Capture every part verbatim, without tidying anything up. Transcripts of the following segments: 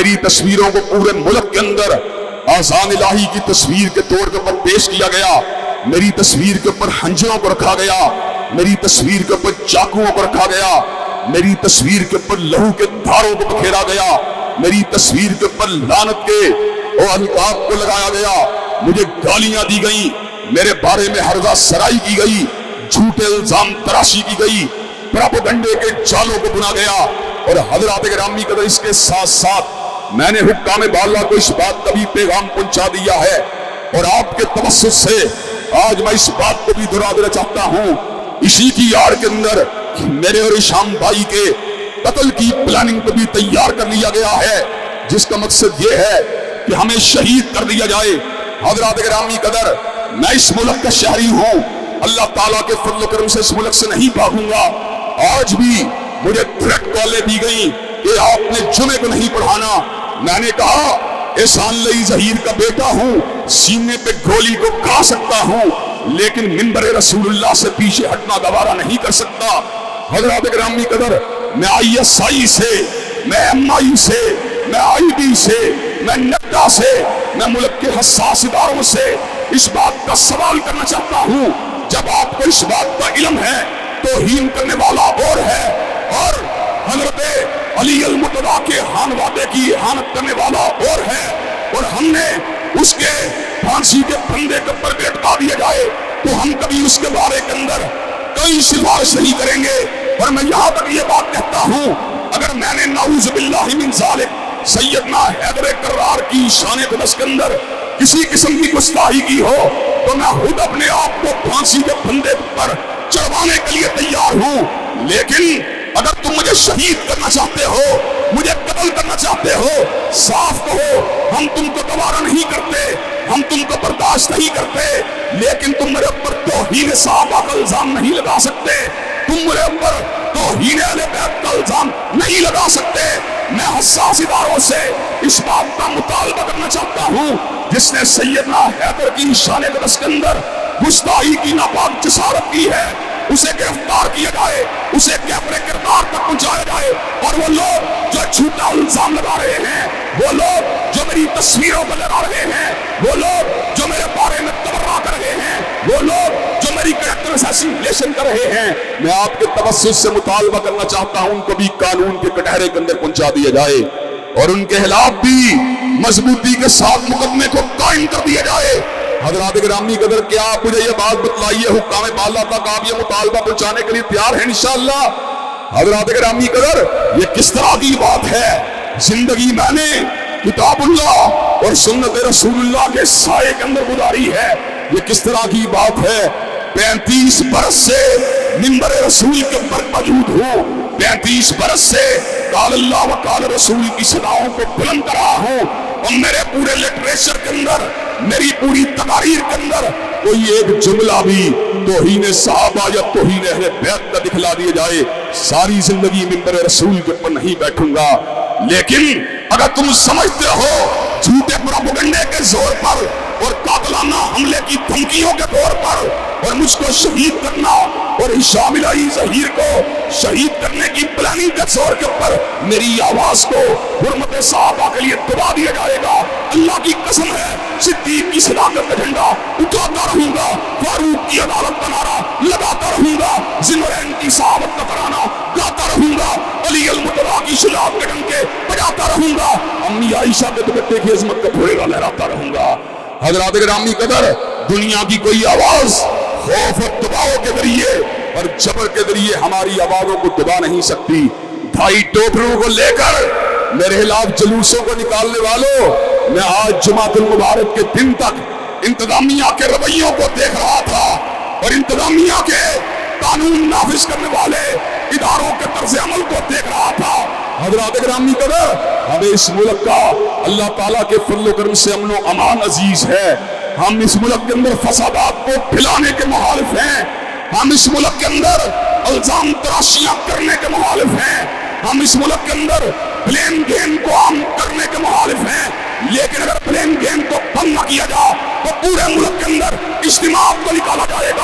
میری تصویروں کو پورے ملک کے اندر آذان الہی کی تصویر کے طور کے اوپر پیش کیا گیا، میری تصویر کے اوپر خنجروں کو رکھا گیا، میری تصویر کے اوپر چاقوؤں کو رکھا گیا، میری تصویر کے اوپر لہو کے دھاروں کو بکھیرا گیا، میری تصویر کے اوپر لعنت کے اور القاب کو لگایا گیا، مجھے گالیاں دی گئیں، میرے بارے میں ہرزہ سرائی کی گئی، جھوٹے الزام تراشی کی گئی، پراپیگنڈے کے جالوں کو بنا گیا۔ اور حضرات گرامی قدر اس کے ساتھ ساتھ میں نے حکام بالا کو اس بات کا بھی پیغام پہنچا دیا ہے، اور آپ کے توسط سے آج میں اس بات کو بھی دہرا دینا چاہتا ہوں، اسی کی آڑ کے اندر میرے اور شام بھائی کے قتل کی پلاننگ کو بھی تیار کر لیا گیا ہے، جس کا مقصد یہ ہے کہ ہمیں شہید کر دیا جائے۔ حضرات گرامی قدر میں اس ملک کا شہری ہوں، اللہ تعالیٰ کے فضل و کرم سے اس ملک سے نہیں بھاگوں گا۔ آج بھی مجھے تھریٹ کالیں دی گئیں کہ آپ نے جمعے کو نہیں پڑھانا، میں نے کہا احسان لئی ظہیر کا بیٹا ہوں، سینے پہ گولی کو کھا سکتا ہوں، لیکن منبر رسول اللہ سے پیچھے ہٹنا گوارا نہیں کر سکتا۔ حضرات گرامی قدر میں آئی ایس آئی سے، میں ایم آئی سے، میں آئی ڈی سے، میں نڈا سے، میں ملک کے حساس اداروں سے اس بات کا سوال کرنا چاہتا ہوں، جب آپ کو اس بات کا علم ہے توہین کرنے والا اور ہے، اور حضرت علی المرتضیٰ کے خانوادے کی احانت کرنے والا اور ہے، اور ہم نے اس کے پھانسی کے پھندے کے پر لٹکا دیا جائے تو ہم کبھی اس کے بارے کے اندر کوئی سفارش نہیں کریں گے۔ اور میں یہاں تک یہ بات کہتا ہوں، اگر میں نے نعوذ باللہ من ذالک سیدنا حیدر کرار کی شان قدس کے اندر کسی قسم کی گستاخی کی ہو تو میں خود اپنے آپ کو پھانسی کے پھندے پر چڑھوانے کے لیے تیار ہوں، لیکن اگر تم مجھے شہید کرنا چاہتے ہو، مجھے قتل کرنا چاہتے ہو، صاف کہو ہم تم کو گوارا نہیں کرتے، ہم تم کو برداشت نہیں کرتے، لیکن تم میرے اوپر توہین صحابہ کا الزام نہیں لگا سکتے، تم میرے اوپر توہین اہل بیت کا الزام نہیں لگا سکتے۔ میں حساس اداروں سے اس بات کا مطالبہ کرنا چاہتا ہوں، جس نے سیدنا حیدر کی شان قدس کے اندر گستاخی کی ناپاک جسارت کی ہے، اسے گرفتار کیا جائے، اسے کیمرے کردار تک پہنچایا جائے، اور وہ لوگ جو جھوٹا الزام لگا رہے ہیں، وہ لوگ جو میری تصویروں کو لگا رہے ہیں، وہ لوگ جو میرے بارے میں تبرہ کر رہے ہیں، وہ لوگ جو میری کریکٹر اسیسینیشن کر رہے ہیں، میں آپ کے توسط سے مطالبہ کرنا چاہتا ہوں ان کو بھی قانون کے کٹہرے کے اندر پہنچا دیا جائے، اور ان کے خلاف بھی مضبوطی کے ساتھ مقدمے کو قائم کر دیا جائے۔ حضرات گرامی قدر کیا آپ مجھے یہ بات بتلائیے، حکام بالا تک آپ یہ مطالبہ پہنچانے کے لیے تیار ہیں انشاءاللہ؟ حضرات گرامی قدر یہ کس طرح کی بات ہے؟ زندگی میں نے کتاب اللہ اور سنت رسول اللہ کے سائے کے اندر گزاری ہے، یہ کس طرح کی بات ہے؟ پینتیس برس سے منبر رسول کے اوپر موجود ہوں، پینتیس برس سے قال اللہ و قال رسول کی صداؤں کو بلند کر رہا ہوں، اور میرے پورے لٹریچر کے اندر، میری پوری تقاریر کے اندر کوئی ایک جملہ بھی توہین صحابہ یا توہین اہل بیت کا دکھلا دیا جائے، ساری زندگی منبر رسول کے اوپر نہیں بیٹھوں گا۔ لیکن اگر تم سمجھتے ہو جھوٹے پروپیگنڈے کے زور پر اور قاتلانہ حملے کی دھمکیوں کے طور پر اور مجھ کو شہید کرنا اور ہشام الہی ظہیر کو شہید کرنے کی پلاننگ کے زور کے اوپر میری آواز کو حرمت صحابہ کے لیے دبا دیا جائے گا، اللہ کی قسم ہے صدیق کی صداقت کا جھنڈا اٹھاتا رہوں گا، فاروق کی عدالت کا نعرہ لگاتا رہوں گا، ذوالنورین کی صحابت کا ترانہ گاتا رہوں گا، علی المرتضیٰ کی شجاعت کے ڈنکے بجاتا رہوں گا، امی عائشہ کے دوپٹے کی عظمت کا پھوڑا لہراتا رہوں گا۔ حضرات گرامی قدر دنیا کی کوئی آواز خوف اور دباؤ کے ذریعے اور جبر کے ذریعے ہماری آوازوں کو دبا نہیں سکتی۔ ڈھائی ٹوپروں کو لے کر میرے خلاف جلوسوں کو نکالنے والوں، میں آج جمعۃ المبارک کے دن تک انتظامیہ کے رویوں کو دیکھ رہا تھا اور انتظامیہ کے قانون نافذ کرنے والے اداروں کے طرز عمل کو دیکھ رہا تھا۔ حضرات گرامی قدر ہمیں اس ملک کا اللہ تعالیٰ کے فضل و کرم سے امن و امان عزیز ہے، ہم اس ملک کے اندر فسادات کو پھیلانے کے مخالف ہیں، ہم اس ملک کے اندر الزام تراشیاں کرنے کے مخالف ہیں، ہم اس ملک کے اندر بلیم گیم کو عام کرنے کے مخالف ہیں، لیکن اگر بلیم گیم کو بند نہ کیا جائے تو پورے ملک کے اندر اجتماع کو نکالا جائے گا،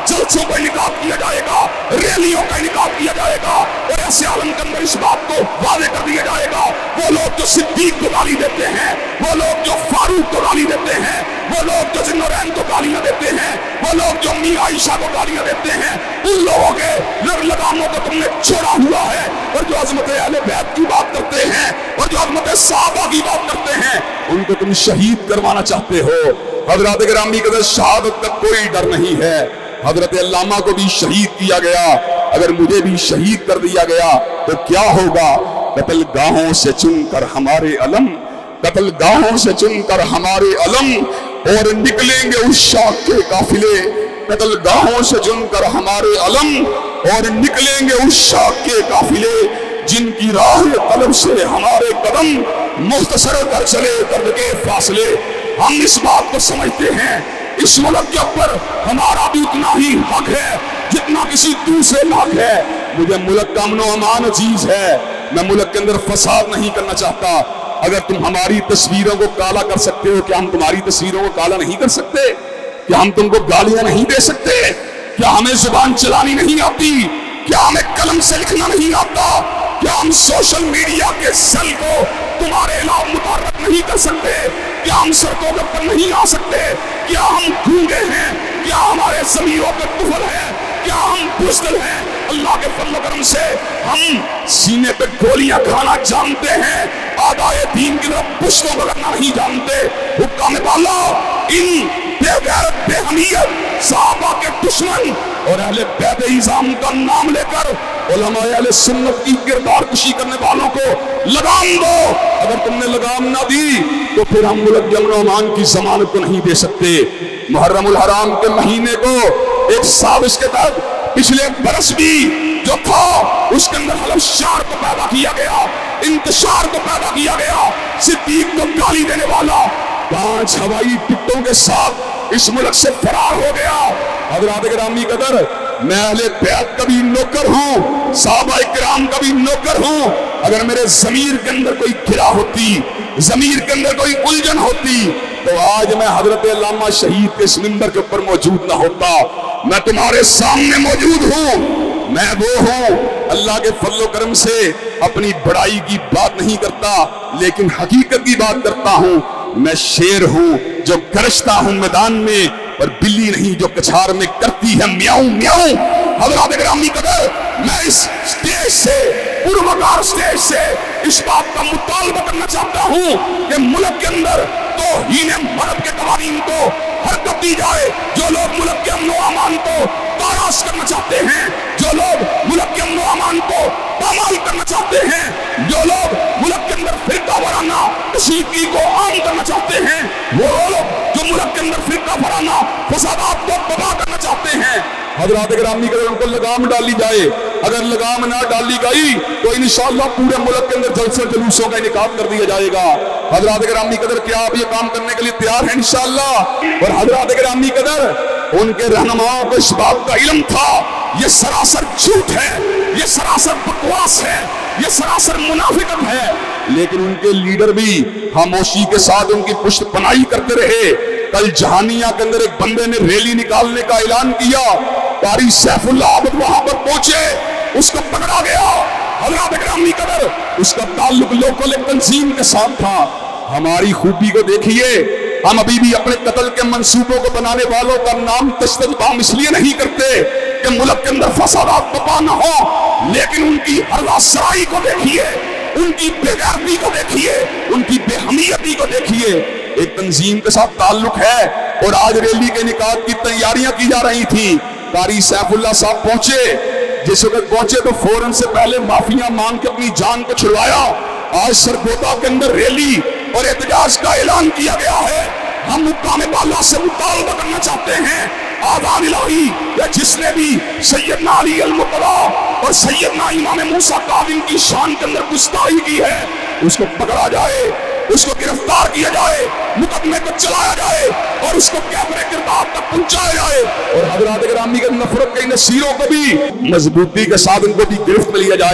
जलसों का इनकाद किया जाएगा, रैलियों का इनकाद किया जाएगा, और ऐसे आलम के अंदर इस बात को वादे कर दिया जाएगा, वो लोग जो सिद्दीक को गाली देते हैं, वो लोग जो फारूक को गाली देते हैं, वो लोग जो ज़िन्नुरैन को गालियां देते हैं, वो लोग जो मियां आयशा को गालियां देते हैं, उन लोगों के लगामों को तुमने छोड़ा हुआ है। और जो अज़मत अहले बैत की बात करते हैं और जो अज़मत सहाबा की बात करते हैं, उनको तुम शहीद करवाना चाहते हो। हज़रात गिरामी कदर शहादत का कोई डर नहीं है। हज़रत अल्लामा को भी शहीद किया गया, अगर मुझे भी शहीद कर दिया गया तो क्या होगा? कत्ल गाहों से चुनकर हमारे अलम, कत्ल गाहों से चुनकर हमारे अलम, और निकलेंगे उस शाख के काफिले, कत्ल गाहों से चुनकर हमारे अलम, और निकलेंगे उस शाख के काफिले, जिनकी राह तलब से हमारे कदम मुख्तसर कर चले दर्द के फासले। हम इस बात को समझते हैं, इस मुल्क के ऊपर हमारा भी उतना ही हक है जितना किसी दूसरे का हक है। मुझे मुल्क का अमन अमान अजीज है, मैं मुल्क के अंदर फसाद नहीं करना चाहता। अगर तुम हमारी तस्वीरों को काला कर सकते हो, क्या हम तुम्हारी तस्वीरों को काला नहीं कर सकते? क्या हम तुमको गालियां नहीं दे सकते? क्या हमें जुबान चलानी नहीं आती? क्या हमें कलम से लिखना नहीं आता? क्या हम सोशल मीडिया के सेल को तुम्हारे खिलाफ मुतारक नहीं कर सकते? क्या हम सड़कों के ऊपर नहीं आ सकते? क्या हम गूंगे हैं? क्या हमारे ज़मीरों पे कुफर है? क्या हम बुज़दिल हैं? अल्लाह के फज़ल करम से हम सीने पे गोलियां खाना जानते हैं, आदाए दीन की तरफ पुश्तों को करना नहीं जानते। हुक्काम बाला इन बेगैरत बेहमियत सहाबा के दुश्मन और अहले बैत इज़ाम का नाम लेकर उलमा अहले सुन्नत की किरदार कशी करने वालों को लगाम दो। अगर तुमने लगाम ना दी तो फिर हम मुल्क के अमन व अमान की जमानत को नहीं दे सकते। मुहर्रमुल हराम के महीने को एक साजिश के तहत पिछले बरस भी जो था उसके अंदर हलफशार को पैदा किया गया, इंतशार को पैदा किया गया, सिद्दीक को गाली देने वाला पांच हवाई टिकटों के साथ इस मुल्क से फरार हो गया। हज़रात गिरामी कदर, मैं अहले बैत का भी नौकर हूँ, सहाबा इकराम का भी नौकर हूँ। अगर मेरे ज़मीर के अंदर कोई गिरा होती, ज़मीर के अंदर कोई उलझन होती, तो आज मैं हज़रत अल्लामा शहीद के इस मिंबर के ऊपर मौजूद ना होता। मैं तुम्हारे सामने मौजूद हूँ। मैं वो हूँ, अल्लाह के फजल करम से अपनी बड़ाई की बात नहीं करता, लेकिन हकीकत की बात करता हूँ। मैं शेर हूँ जो गरजता हूँ मैदान में, पर बिल्ली नहीं जो कछार में करती है म्याऊं म्याऊं। हज़रात गिरामी कदर, मैं इस स्टेज से, पूर्वकार स्टेज से इस बात का मुतालबा करना चाहता हूँ कि मुल्क के अंदर तौहीन मर्द के कवानीन को हरकत दी जाए। जो लोग मुल्क के अमन व अमान को ताराश करना चाहते हैं, जो लोग मुल्क के अमन व अमान को पामाल करना चाहते हैं, जो लोग मुल्क के अंदर फिरका वराना कशीदगी को आम करना चाहते हैं, वो लोग जो मुल्क के अंदर फिरका वराना फसादात को तबाह करना चाहते हैं, हज़रात गिरामी कदर उनको लगाम डाली जाए। अगर लगाम ना डाली गई तो इंशाअल्लाह पूरे मुल्क के अंदर जलसे जुलूसों का इनेकाद कर दिया जाएगा। हज़रात गिरामी कदर, क्या आप ये काम करने के लिए तैयार हैं? इंशाअल्लाह। और हज़रात गिरामी कदर, उनके रहनुमाओं को इस बात का इल्म था ये सरासर झूठ है, ये सरासर बकवास है, ये सरासर मुनाफिकत है, लेकिन उनके लीडर भी खामोशी के साथ उनकी पुष्ट पनाही करते रहे। कल जहानिया के अंदर एक बंदे ने रैली निकालने का ऐलान किया, कारी सैफुल्लाह आबद वहां पर पहुंचे, उसको पकड़ा गया। हज़रात गिरामी कदर, उसका ताल्लुक लोकल एक तंजीम के साथ था। हमारी खूबी को देखिए, हम अभी भी अपने कत्ल के मंसूबों को बनाने वालों का नाम तश्तबाम इसलिए नहीं करते कि मुल्क के अंदर फसादात बपा न हो, लेकिन उनकी हरलासराई को देखिए, उनकी बेगैरती को देखिए, उनकी बेहमियती को देखिए। एक तंजीम के साथ ताल्लुक है और आज रैली के निकात की तैयारियां की जा रही थी। कारी सैफुल्लाह साहब पहुंचे, जिस वक्त पहुंचे तो फौरन से पहले माफिया मांग के अपनी जान को छुड़वाया। आज सरगोदा के अंदर रैली और एहतजाज का ऐलान किया गया है। हम हुक्काम बाला से मुतालबा करना चाहते हैं, आज़ान इलाही या जिसने भी सैयदना अली अल-मुर्तज़ा और सैयदना इमाम मूसा काज़िम की शान के अंदर गुस्ताखी की है, उसको पकड़ा जाए, उसको गिरफ्तार किया जाए, मुकदमे को चलाया जाए और उसको कैमरे किरदार तक पहुंचाया जाए। और हज़रात गिरामी के नफरत के नसीरों को भी मजबूती के साथ उनको भी गिरफ्त में लिया जाए।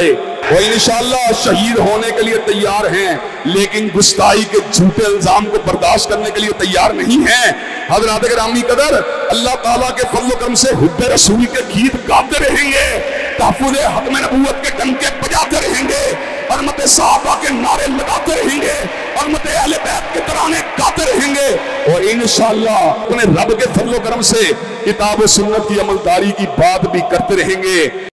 وہ انشاءاللہ شہید ہونے کے لیے تیار ہیں، لیکن گستاخی کے جھوٹے الزام کو برداشت کرنے کے لیے تیار نہیں ہیں۔ حضرات گرامی قدر، اللہ تعالیٰ کے فضل و کرم سے حب رسول کے گیت گاتے رہیں گے، تحفظ ختم نبوت کے ڈنکے بجاتے رہیں گے، عظمت صحابہ کے نعرے لگاتے رہیں گے، عظمت اہل بیت کے ترانے گاتے رہیں گے، اور انشاءاللہ انہیں رب کے فضل و کرم سے کتاب و سنت کی عملداری کی بات بھی کرتے رہیں گے۔